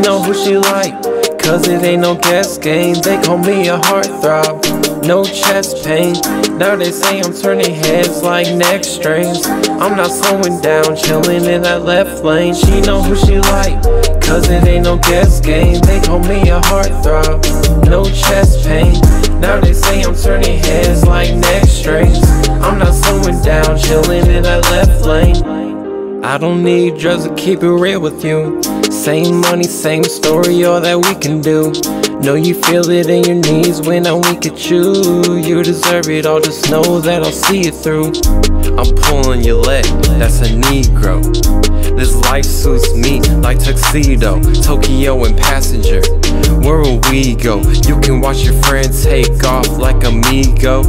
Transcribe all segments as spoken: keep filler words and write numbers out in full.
know who she like, cause it ain't no guess game. They call me a heartthrob, no chest pain. Now they say I'm turning heads like neck strings. I'm not slowing down, chilling in that left lane. She know who she like, cause it ain't no guess game. They call me a heartthrob, no chest pain. Now they say I'm turning heads like neck strings. I'm not slowing down, chilling in that left lane. I don't need drugs to keep it real with you. Same money, same story, all that we can do. Know you feel it in your knees when I'm weak at you. You deserve it all, just know that I'll see it through. I'm pulling your leg, that's a Negro. This life suits me like tuxedo, Tokyo and passenger. Where will we go? You can watch your friends take off like amigo.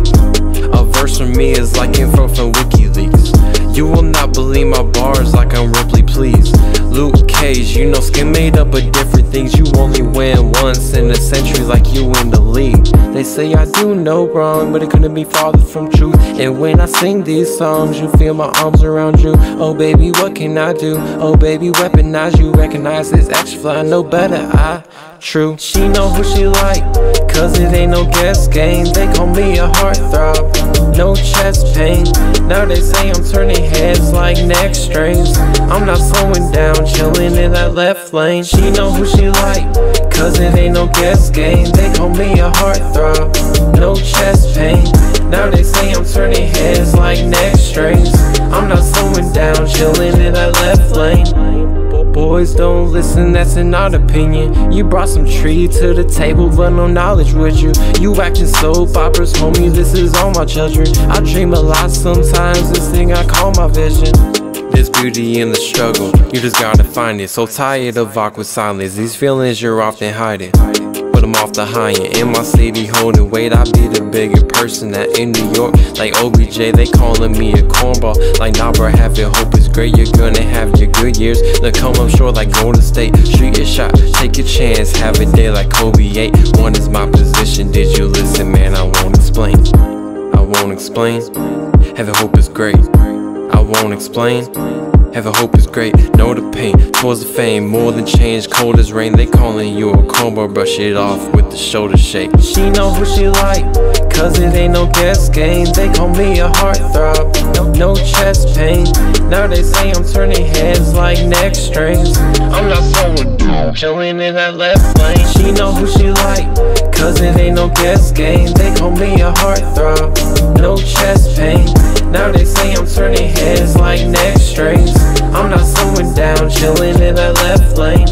A verse from me is like info from WikiLeaks. You will not believe my bars like I'm Ripley, please. Luke Cage, you know skin made up of different things. You only win once in a century like you in the league. They say I do no wrong, but it couldn't be farther from truth. And when I sing these songs, you feel my arms around you. Oh baby, what can I do? Oh baby, weaponize you. Recognize this extra fly, no better, I true. She know who she like, cause it ain't no guess game. They call me a heartthrob, no chest pain. Now they say I'm turning heads like neck strings. I'm not slowing down, chilling in that left lane. She know who she like, cause it ain't no guess game. They call me a heartthrob, no chest pain. Now they say I'm turning heads like neck strings. I'm not slowing down, chilling in that left lane. Boys don't listen, that's an odd opinion. You brought some tree to the table, but no knowledge with you. You acting soap operas, homie, this is all my children. I dream a lot sometimes, this thing I call my vision. There's beauty in the struggle, you just gotta find it. So tired of awkward silence, these feelings you're often hiding. But I'm off the high end, in my city holding weight. I be the bigger person that in New York, like O B J, they calling me a cornball. Like nah bro, have your hope is great, you're gonna have your good years. Then come up short like Golden State, shoot your shot, take your chance, have a day like Kobe eight. One is my position, did you listen man, I won't explain. I won't explain, having hope is great. I won't explain, having hope is great. Know the pain, towards the fame, more than change, cold as rain. They calling you a combo, brush it off with the shoulder shake. She know who she like, cause it ain't no guess game. They call me a heartthrob, no, no chest pain. Now they say I'm turning heads like neck strings. I'm not slowing down, chilling in that left lane. She know who she like, cause it ain't no guess game. They call me a heartthrob, no chest pain. Now they say I'm turning heads like neck strings. I'm not slowing down, chilling in that left lane.